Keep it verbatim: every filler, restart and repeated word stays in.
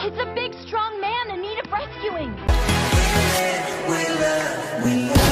It's a big, strong man in need of rescuing. We love, we love.